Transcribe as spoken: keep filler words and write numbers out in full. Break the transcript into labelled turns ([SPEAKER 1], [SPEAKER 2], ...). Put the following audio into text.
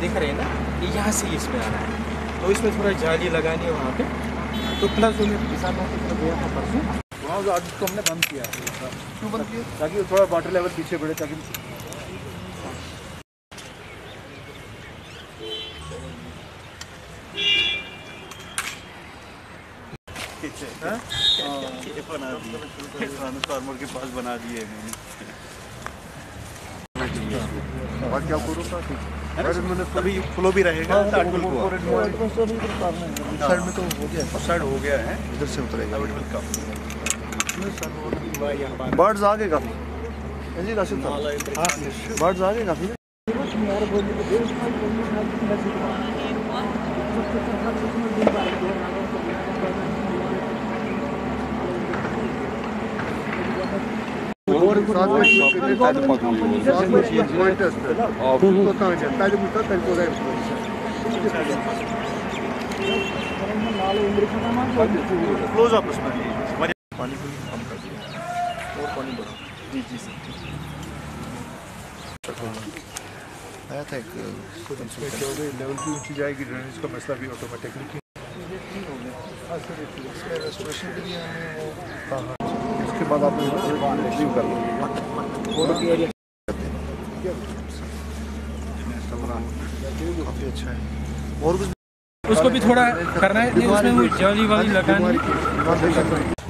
[SPEAKER 1] देख रहे हैं ना, ये यहाँ से इसमें आ रहा है, तो इसमें थोड़ा जाली लगानी है वहाँ पे। तो प्लस जो मैं किसानों के तरफ गया था परसों, वहाँ आज उसको हमने बंद किया। क्यों बंद किया? ताकि थोड़ा वाटर लेवल पीछे बढ़े, ताकि
[SPEAKER 2] ट्रांसफार्मर के पास बना दिए मैंने।
[SPEAKER 3] और क्या करूँ
[SPEAKER 2] मैंने तभी फ्लो भी रहेगा। साइड में
[SPEAKER 3] तो हो गया,
[SPEAKER 2] साइड हो गया है,
[SPEAKER 3] इधर से उतरेगा।
[SPEAKER 2] बर्ड्स आ गए काफी
[SPEAKER 3] जी राशिद साहब, बर्ड्स आ गए काफी।
[SPEAKER 2] क्लोज अप उसमें पानी को कम कर दिया और पानी बढ़ा। जी जी सर
[SPEAKER 3] आया था एक लेवल की ऊंची जाएगी, ड्रेनेज का मसला भी ऑटोमेटिकली रेस्टोरेशन के लिए हमें, इसके बाद आप रिसीव कर लो। काफ़ी अच्छा है। और कुछ
[SPEAKER 1] उसको भी थोड़ा करना है, उसमें वो जाली वाली लगानी है।